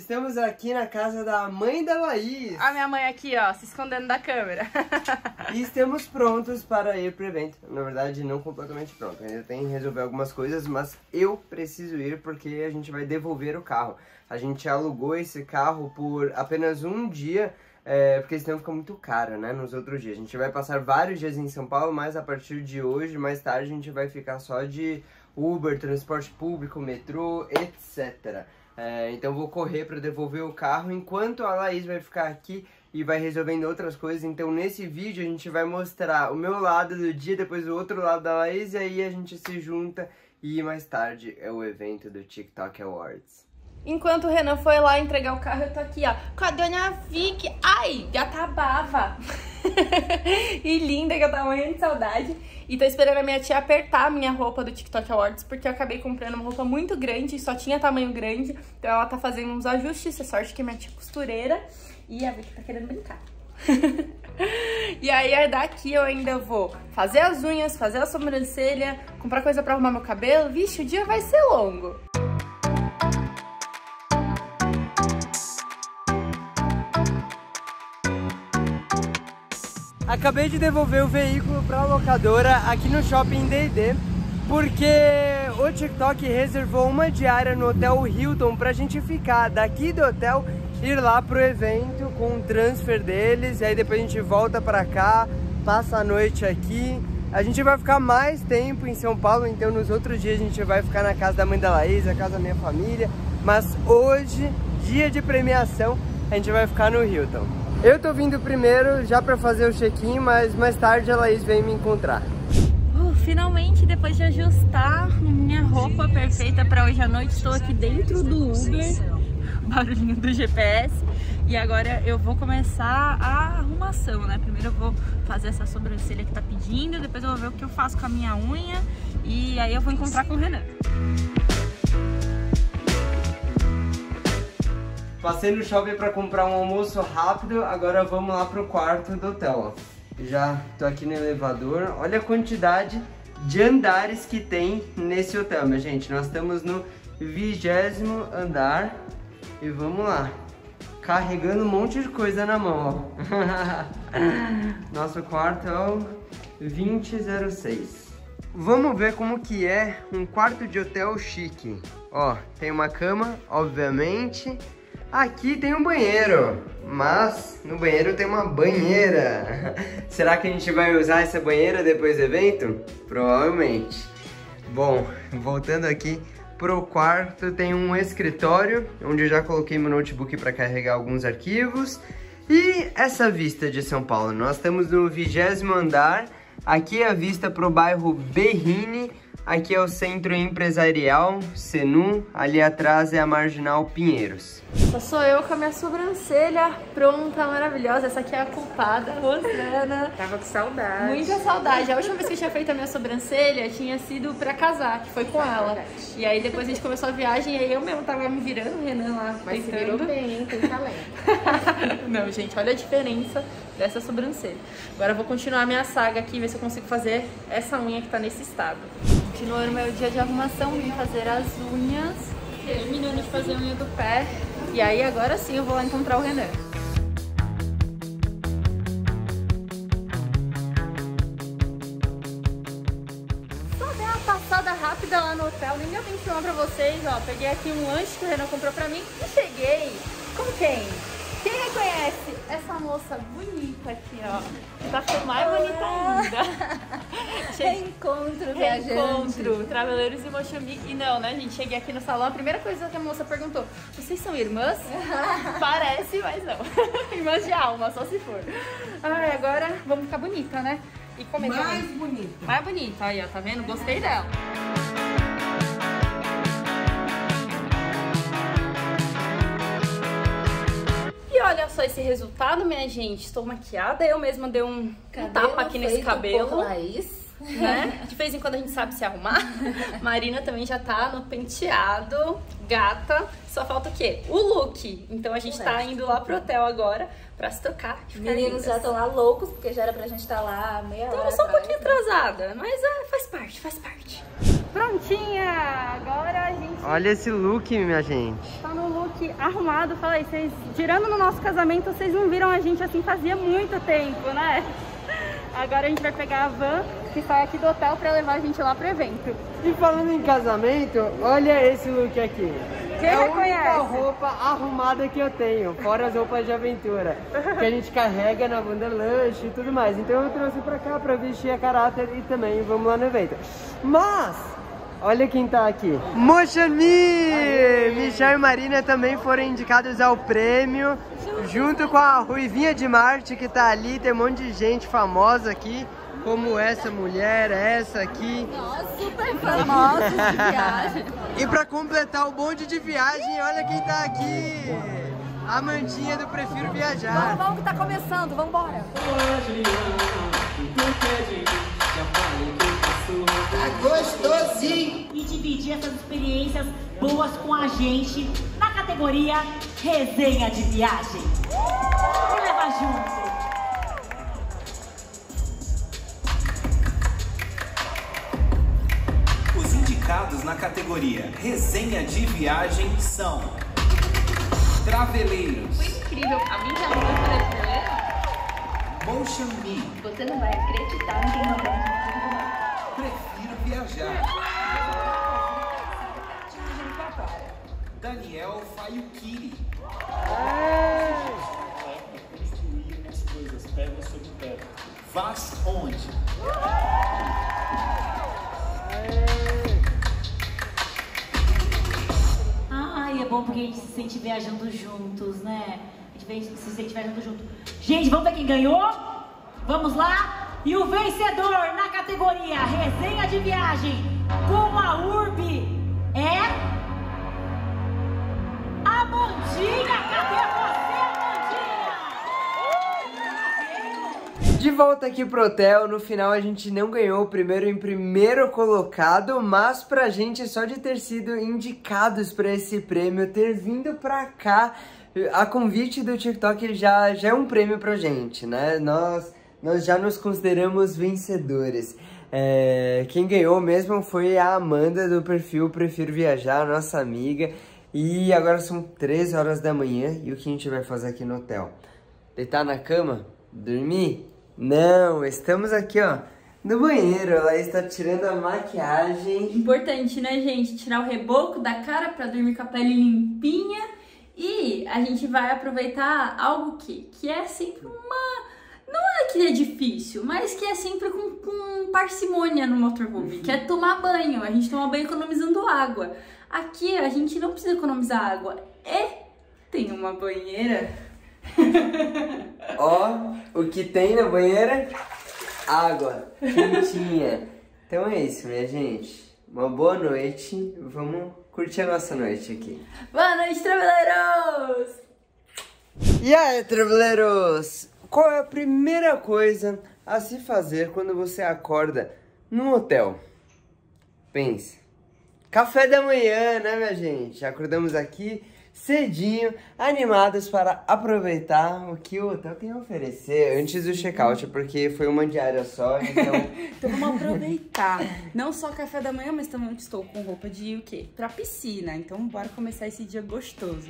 Estamos aqui na casa da mãe da Laís. A minha mãe aqui, ó, se escondendo da câmera. E estamos prontos para ir pro evento. Na verdade, não completamente pronto. Ainda tem que resolver algumas coisas, mas eu preciso ir porque a gente vai devolver o carro. A gente alugou esse carro por apenas um dia, porque senão fica muito caro, né, nos outros dias. A gente vai passar vários dias em São Paulo, mas a partir de hoje, mais tarde, a gente vai ficar só de Uber, transporte público, metrô, etc. Então vou correr para devolver o carro, enquanto a Laís vai ficar aqui e vai resolvendo outras coisas. Então nesse vídeo a gente vai mostrar o meu lado do dia, depois o outro lado da Laís, e aí a gente se junta e mais tarde é o evento do TikTok Awards. Enquanto o Renan foi lá entregar o carro, eu tô aqui, ó, com a dona Vicky. Ai, gata bava. E linda, que eu tava morrendo de saudade. E tô esperando a minha tia apertar a minha roupa do TikTok Awards, porque eu acabei comprando uma roupa muito grande, só tinha tamanho grande. Então ela tá fazendo uns ajustes, é sorte que minha tia é costureira. E a Vicky tá querendo brincar. E aí daqui eu ainda vou fazer as unhas, fazer a sobrancelha, comprar coisa pra arrumar meu cabelo. Vixe, o dia vai ser longo. Acabei de devolver o veículo para a locadora aqui no Shopping D&D, porque o TikTok reservou uma diária no Hotel Hilton pra gente ficar daqui do hotel, ir lá pro evento com o transfer deles, e aí depois a gente volta pra cá, passa a noite aqui. A gente vai ficar mais tempo em São Paulo, então nos outros dias a gente vai ficar na casa da mãe da Laís, na casa da minha família, mas hoje, dia de premiação, a gente vai ficar no Hilton. Eu tô vindo primeiro já pra fazer o check-in, mas mais tarde a Laís vem me encontrar. Finalmente, depois de ajustar minha roupa perfeita pra hoje à noite, estou aqui dentro do Uber, barulhinho do GPS, e agora eu vou começar a arrumação, né? Primeiro eu vou fazer essa sobrancelha que tá pedindo, depois eu vou ver o que eu faço com a minha unha, e aí eu vou encontrar com o Renan. Passei no shopping para comprar um almoço rápido, agora vamos lá pro quarto do hotel. Já tô aqui no elevador, olha a quantidade de andares que tem nesse hotel, minha gente. Nós estamos no 20º andar e vamos lá, carregando um monte de coisa na mão, ó. Nosso quarto é o 2006. Vamos ver como que é um quarto de hotel chique. Ó, tem uma cama, obviamente. Aqui tem um banheiro, mas no banheiro tem uma banheira. Será que a gente vai usar essa banheira depois do evento? Provavelmente. Bom, voltando aqui pro quarto, tem um escritório, onde eu já coloquei meu notebook para carregar alguns arquivos. E essa vista de São Paulo, nós estamos no 20º andar. Aqui é a vista pro bairro Berrini. Aqui é o Centro Empresarial Senu, ali atrás é a Marginal Pinheiros. Só sou eu com a minha sobrancelha pronta, maravilhosa. Essa aqui é a culpada, Rosana. Tava com saudade. Muita saudade. A última vez que eu tinha feito a minha sobrancelha tinha sido pra casar, que foi com ela. E aí depois a gente começou a viagem e aí eu mesmo tava me virando, o Renan lá. Mas tentando. se virou bem, tem talento. Não, gente, olha a diferença dessa sobrancelha. Agora eu vou continuar a minha saga aqui, ver se eu consigo fazer essa unha que tá nesse estado. Continuando meu dia de arrumação, vim fazer as unhas, terminando de fazer a unha do pé. E aí agora sim eu vou lá encontrar o Renan. Só dei uma passada rápida lá no hotel, nem deu tempo de filmar pra vocês, ó. Peguei aqui um lanche que o Renan comprou pra mim e cheguei com quem? Quem reconhece essa moça bonita aqui, ó? Tá mais bonita ainda. Reencontro, viajante. Reencontro, Traveleiros e Moçambique. E não, né, gente? Cheguei aqui no salão, a primeira coisa que a moça perguntou: vocês são irmãs? Parece, mas não. Irmãs de alma, só se for. Ai, agora vamos ficar bonita, né? E comer Mais bonita. Mais bonita, aí, ó, tá vendo? Gostei dela. Olha só esse resultado, minha gente. Estou maquiada, eu mesma dei um tapa aqui nesse cabelo. Por Laís. Né? De vez em quando a gente sabe se arrumar. Marina também já tá no penteado, gata. Só falta o quê? O look. Então a gente tá indo lá pro hotel agora pra se trocar. Os meninos já estão lá loucos, porque já era pra gente estar lá meia hora. Então só um pouquinho atrasada, mas faz parte, faz parte. Prontinha! Agora a gente Olha esse look, minha gente. tá no look aqui arrumado. Falei, vocês, tirando no nosso casamento, vocês não viram a gente assim fazia muito tempo, né? Agora a gente vai pegar a van que sai aqui do hotel pra levar a gente lá pro evento. E falando em casamento, olha esse look aqui. Quem é reconhece? a única roupa arrumada que eu tenho, fora as roupas de aventura, que a gente carrega na Wanderlust e tudo mais. Então eu trouxe pra cá pra vestir a caráter e também vamos lá no evento. Mas, olha quem tá aqui. Motion Me! Michel e Marina também foram indicados ao prêmio, junto com a Ruivinha de Marte, que tá ali. Tem um monte de gente famosa aqui, como essa mulher, essa aqui. Nossa, super famosos de viagem. E pra completar o bonde de viagem, olha quem tá aqui! A Amandinha do Prefiro Viajar. Vamos que tá começando, vamos embora. Tá gostosinho! E dividir essas experiências boas com a gente na categoria Resenha de Viagem. Vamos levar junto. Os indicados na categoria Resenha de Viagem são Traveleiros. Foi incrível. A minha já não vai fazer brasileiro? Motion Me. Você não vai acreditar em quem não vai. Prefiro Viajar. Daniel Fayukiri. Vaz onde? Ai, é bom porque a gente se sente viajando juntos, né? A gente se sente viajando junto. Gente, vamos ver quem ganhou? Vamos lá? E o vencedor na categoria Resenha de Viagem com a URB é... Amandinha! Cadê você, Amandinha? De volta aqui pro hotel, no final a gente não ganhou o primeiro colocado, mas pra gente só de ter sido indicados pra esse prêmio, ter vindo pra cá, a convite do TikTok já é um prêmio pra gente, né? Nós já nos consideramos vencedores. Quem ganhou mesmo foi a Amanda do perfil Prefiro Viajar, nossa amiga. E agora são 3 horas da manhã e o que a gente vai fazer aqui no hotel? Deitar na cama? Dormir? Não, estamos aqui, ó, no banheiro. Ela está tirando a maquiagem. Importante, né, gente? Tirar o reboco da cara pra dormir com a pele limpinha. E a gente vai aproveitar algo que é sempre uma... Não é que é difícil, mas que é sempre com parcimônia no motorhome, que é tomar banho. A gente toma banho economizando água. Aqui a gente não precisa economizar água. E tem uma banheira. Ó, o que tem na banheira? Água quentinha. Então é isso, minha gente. Uma boa noite. Vamos curtir a nossa noite aqui. Boa noite, traveleiros! E aí, traveleiros? Qual é a primeira coisa a se fazer quando você acorda num hotel? Pense. Café da manhã, né, minha gente? Acordamos aqui cedinho, animados para aproveitar o que o hotel tem a oferecer antes do check-out, porque foi uma diária só, então... Então vamos aproveitar. Não só café da manhã, mas também estou com roupa de ir o quê? Pra piscina. Então bora começar esse dia gostoso.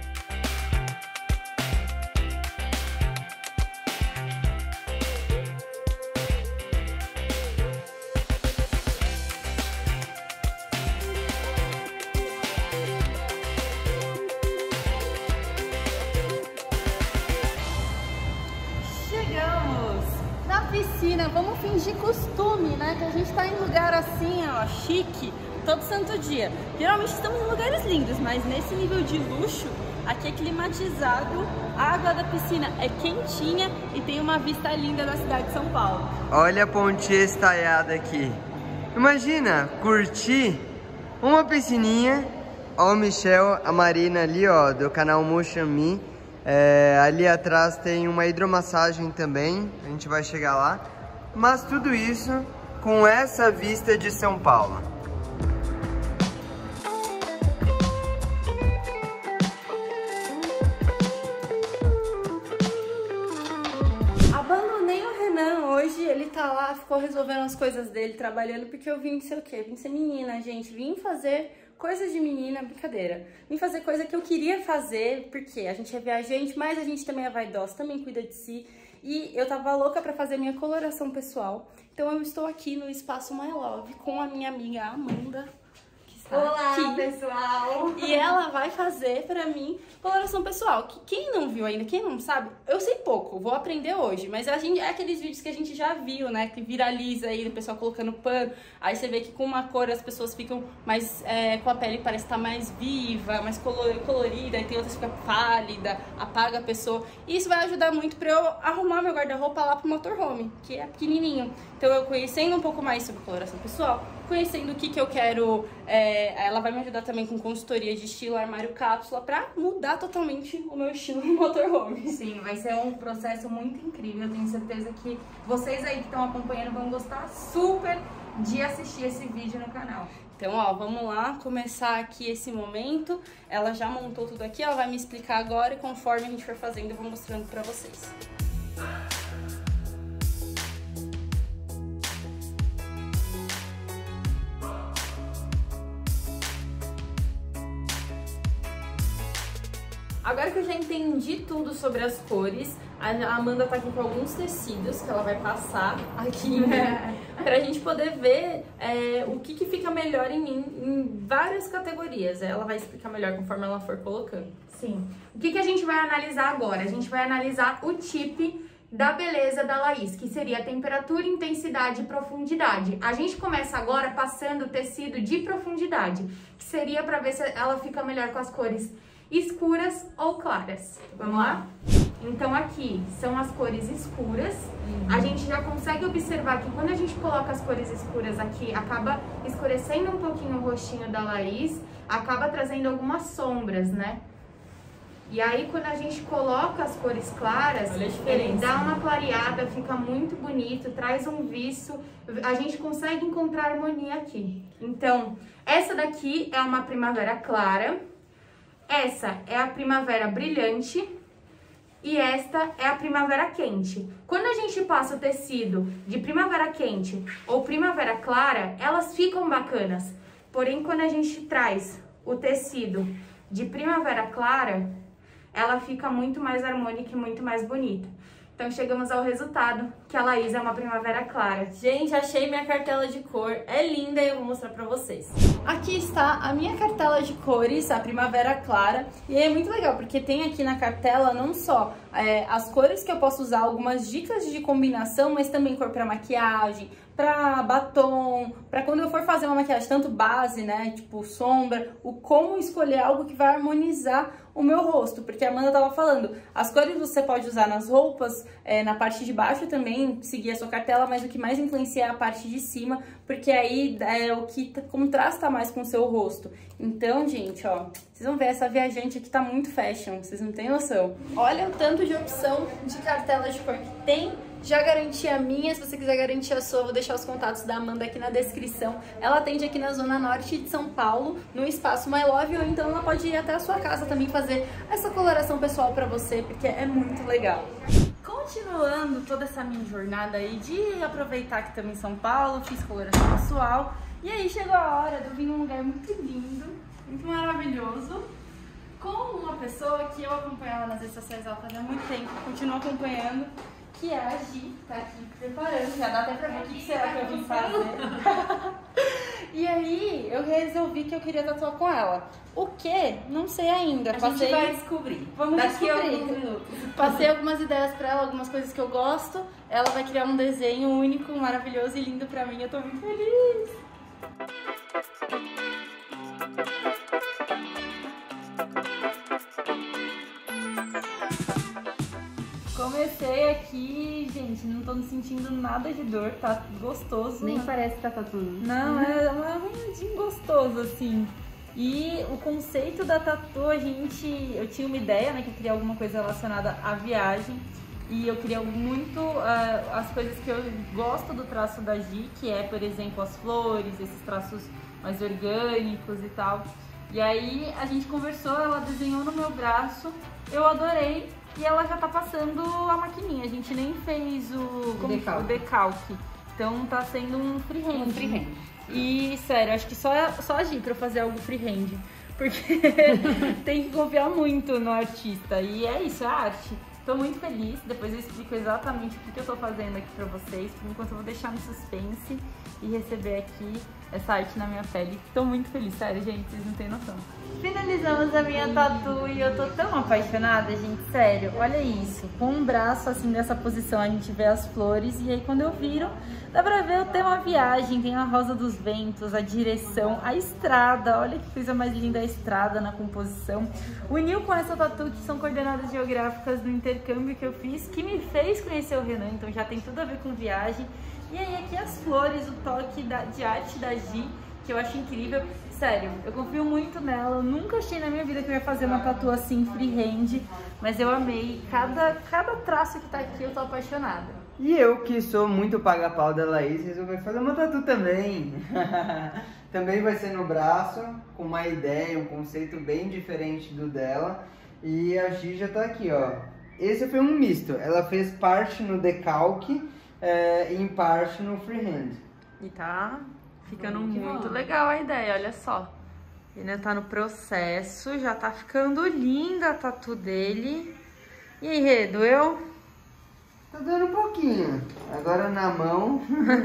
Piscina, vamos fingir costume, né? Que a gente tá em lugar assim, ó, chique, todo santo dia. Geralmente estamos em lugares lindos, mas nesse nível de luxo, aqui é climatizado, a água da piscina é quentinha e tem uma vista linda da cidade de São Paulo. Olha a pontinha estaiada aqui. Imagina curtir uma piscininha. Ó o Michel, a Marina ali, ó, do canal Motion Me. Ali atrás tem uma hidromassagem também, a gente vai chegar lá. Mas tudo isso com essa vista de São Paulo. Abandonei o Renan hoje, ele tá lá, ficou resolvendo as coisas dele, trabalhando, porque eu vim ser o quê? Vim ser menina, gente. Vim fazer coisas de menina, brincadeira. Vim fazer coisa que eu queria fazer, porque a gente é viajante, mas a gente também é vaidosa, também cuida de si. E eu tava louca pra fazer minha coloração pessoal. Então eu estou aqui no Espaço My Love com a minha amiga Amanda. Olá, aqui. pessoal! E ela vai fazer pra mim coloração pessoal. Que quem não viu ainda, quem não sabe, eu sei pouco, vou aprender hoje. Mas a gente, é aqueles vídeos que a gente já viu, né? Que viraliza aí, o pessoal colocando pano. Aí você vê que com uma cor as pessoas ficam mais, com a pele parece estar mais viva, mais colorida. E tem outras que fica pálida, apaga a pessoa. E isso vai ajudar muito pra eu arrumar meu guarda-roupa lá pro motorhome, que é pequenininho. Então eu conhecendo um pouco mais sobre coloração pessoal, conhecendo o que eu quero, ela vai me ajudar também com consultoria de estilo, armário cápsula, pra mudar totalmente o meu estilo no motorhome. Sim, vai ser um processo muito incrível. Eu tenho certeza que vocês aí que estão acompanhando vão gostar super de assistir esse vídeo no canal. Então, ó, vamos lá começar aqui esse momento. Ela já montou tudo aqui, ela vai me explicar agora e conforme a gente for fazendo eu vou mostrando pra vocês. Agora que eu já entendi tudo sobre as cores, a Amanda tá aqui com alguns tecidos que ela vai passar aqui pra gente poder ver o que fica melhor em mim em várias categorias. Ela vai explicar melhor conforme ela for colocando. Sim. O que a gente vai analisar agora? A gente vai analisar o tipo da beleza da Laís, que seria a temperatura, intensidade e profundidade. A gente começa agora passando o tecido de profundidade, que seria pra ver se ela fica melhor com as cores escuras ou claras. Vamos lá? Então aqui são as cores escuras. A gente já consegue observar que quando a gente coloca as cores escuras aqui, acaba escurecendo um pouquinho o rostinho da Laís, acaba trazendo algumas sombras, né? E aí quando a gente coloca as cores claras, ele dá uma clareada, fica muito bonito, traz um viço, a gente consegue encontrar harmonia aqui. Então, essa daqui é uma primavera clara. Essa é a primavera brilhante e esta é a primavera quente. Quando a gente passa o tecido de primavera quente ou primavera clara, elas ficam bacanas. Porém, quando a gente traz o tecido de primavera clara, ela fica muito mais harmônica e muito mais bonita. Então chegamos ao resultado, que a Laís é uma primavera clara. Gente, achei minha cartela de cor, é linda e eu vou mostrar pra vocês. Aqui está a minha cartela de cores, a primavera clara. E é muito legal, porque tem aqui na cartela não só as cores que eu posso usar, algumas dicas de combinação, mas também cor pra maquiagem, pra batom, pra quando eu for fazer uma maquiagem, tanto base, né, tipo sombra, o como escolher algo que vai harmonizar o meu rosto, porque a Amanda tava falando, as cores você pode usar nas roupas, na parte de baixo também, seguir a sua cartela, mas o que mais influencia é a parte de cima, porque aí é o que contrasta mais com o seu rosto. Então, gente, ó, vocês vão ver, essa viajante aqui tá muito fashion, vocês não têm noção. Olha o tanto de opção de cartela de cor que tem. Já garanti a minha, se você quiser garantir a sua, eu vou deixar os contatos da Amanda aqui na descrição. Ela atende aqui na Zona Norte de São Paulo, no Espaço My Love, ou então ela pode ir até a sua casa também fazer essa coloração pessoal pra você, porque é muito legal. Continuando toda essa minha jornada aí de aproveitar que estamos em São Paulo, fiz coloração pessoal, e aí chegou a hora de eu vir num lugar muito lindo, muito maravilhoso, com uma pessoa que eu acompanho ela nas redes sociais há faz muito tempo, continuo acompanhando, que é a Gi, tá aqui preparando, já dá até pra ver o que será que eu vim fazer. E aí, eu resolvi que eu queria tatuar com ela. O que? Não sei ainda. A gente vai descobrir. Vamos daqui a descobrir. alguns minutos. Passei algumas ideias pra ela, algumas coisas que eu gosto. Ela vai criar um desenho único, maravilhoso e lindo pra mim. Eu tô muito feliz. Comecei aqui, gente, não tô me sentindo nada de dor, tá gostoso. Nem parece que tá tatuando. Não, é um arranhadinho gostoso, assim. E o conceito da tatu, eu tinha uma ideia, né, que eu queria alguma coisa relacionada à viagem. E eu queria muito as coisas que eu gosto do traço da Gi, que é, por exemplo, as flores, esses traços mais orgânicos e tal. E aí a gente conversou, ela desenhou no meu braço, eu adorei. E ela já tá passando a maquininha, a gente nem fez o decalque. Então tá sendo um freehand. E, sério, acho que só agir pra eu fazer algo freehand. Porque tem que confiar muito no artista. E é isso, é arte. Tô muito feliz. Depois eu explico exatamente o que eu tô fazendo aqui pra vocês. Por enquanto eu vou deixar no suspense e receber aqui essa arte na minha pele. Tô muito feliz, sério, gente. Vocês não têm noção. Finalizamos a minha tatu e eu tô tão apaixonada, gente, sério. Olha isso, com um braço assim nessa posição a gente vê as flores e aí quando eu viro, dá pra ver o tema viagem, tem a rosa dos ventos, a direção, a estrada, olha que coisa mais linda a estrada na composição. Uniu com essa tatu que são coordenadas geográficas do intercâmbio que eu fiz, que me fez conhecer o Renan, então já tem tudo a ver com viagem. E aí aqui as flores, o toque de arte da Gi, que eu acho incrível. Sério, eu confio muito nela, eu nunca achei na minha vida que eu ia fazer uma tatu assim, freehand, mas eu amei, cada traço que tá aqui eu tô apaixonada. E eu, que sou muito paga-pau da Laís, resolvi fazer uma tatu também. Também vai ser no braço, com uma ideia, um conceito bem diferente do dela. E a Gi já tá aqui, ó. Esse foi um misto, ela fez parte no decalque e em parte no freehand. E tá ficando muito legal a ideia, olha só. Ele tá no processo, já tá ficando linda a tatu dele. E aí, Rê, doeu? Tá dando um pouquinho. Agora na mão.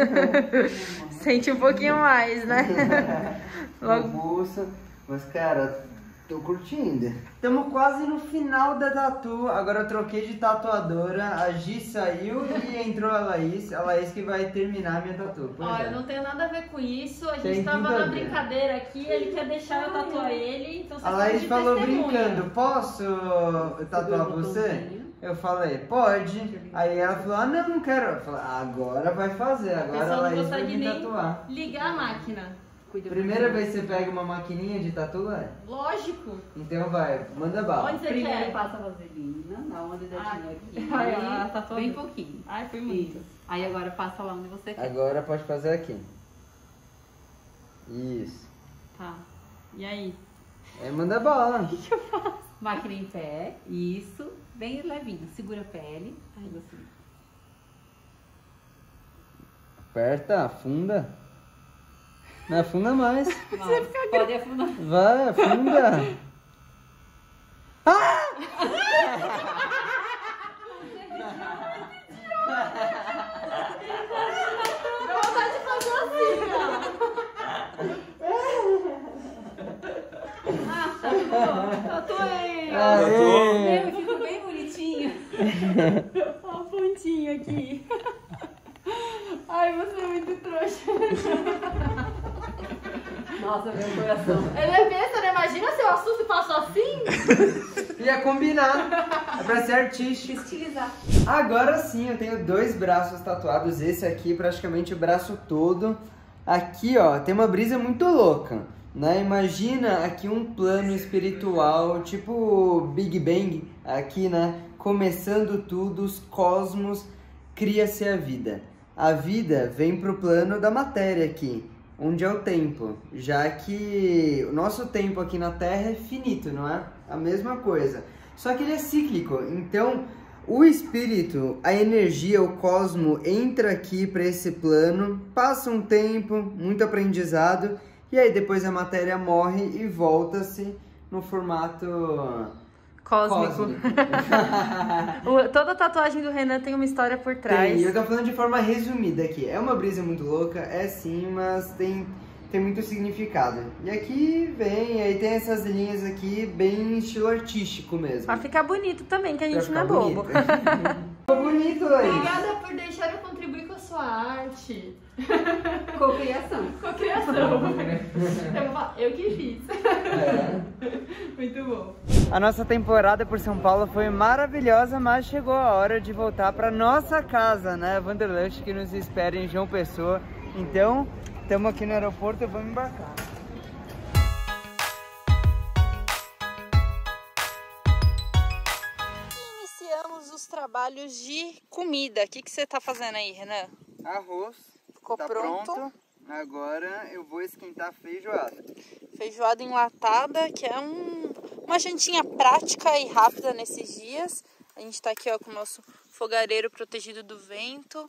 Sente um pouquinho mais, né? Logo. Bolsa. Mas, cara, tô curtindo. Estamos quase no final da tatu. Agora eu troquei de tatuadora. A Gi saiu e entrou a Laís. A Laís que vai terminar a minha tatu. Ó, eu não tenho nada a ver com isso. A gente tava na brincadeira aqui. Ele quer deixar eu tatuar ele. Então a Laís falou brincando: posso tatuar você? Eu falei, pode. Aí ela falou, não, não quero. Eu falei, agora vai fazer, agora a Laís vai me tatuar. Ligar a máquina. Primeira vez que você pega uma maquininha de tatuar? Lógico. Então vai, manda bala. Onde você Primeiro quer? passa a vaselina, dá uma dedadinha aqui. Ai, tá bem pouquinho. Ai, foi muito. Isso. Aí agora passa lá onde você quer. Agora pode fazer aqui. Isso. Tá. E aí? Aí manda bala. O que eu faço? Máquina em pé, isso. Bem levinho, segura a pele. Aí você... Aperta, afunda. Não afunda mais. Pode afundar. Vai, afunda. Ah! Dá vontade de fazer assim, ó. Tatuei. Meu, ficou bem bonitinho. Ó, a pontinha aqui. Ai, você é muito trouxa. Nossa, meu coração. Ele é besta, né? Imagina se eu assusto e faço assim. Ia combinar. É pra ser artístico. Estilizar. Agora sim, eu tenho 2 braços tatuados. Esse aqui, praticamente o braço todo. Aqui, ó, tem uma brisa muito louca, né? Imagina aqui um plano espiritual, tipo Big Bang, aqui, né? Começando tudo, os cosmos, cria-se a vida. A vida vem pro plano da matéria aqui, onde é o tempo, já que o nosso tempo aqui na Terra é finito, não é? A mesma coisa. Só que ele é cíclico, então o espírito, a energia, o cosmo entra aqui para esse plano, passa um tempo, muito aprendizado, e aí depois a matéria morre e volta-se no formato Cósmico. Toda tatuagem do Renan tem uma história por trás. Tem, eu tô falando de forma resumida aqui. É uma brisa muito louca, é sim, mas tem muito significado. E aqui vem, aí tem essas linhas aqui bem estilo artístico mesmo. Pra ficar bonito também, que a gente não é Pra ficar bobo. Ficou bonito, Laís. Obrigada por deixar eu contribuir com a sua arte. Cocriação. Cocriação. Eu vou falar, eu que fiz. Muito bom. A nossa temporada por São Paulo foi maravilhosa, mas chegou a hora de voltar para nossa casa, né? Wanderlust, que nos espera em João Pessoa. Então, estamos aqui no aeroporto e vamos embarcar. Iniciamos os trabalhos de comida. O que você tá fazendo aí, Renan? Arroz. Ficou tá pronto. Agora eu vou esquentar feijoada. Feijoada enlatada, que é uma jantinha prática e rápida nesses dias. A gente tá aqui, ó, com o nosso fogareiro protegido do vento.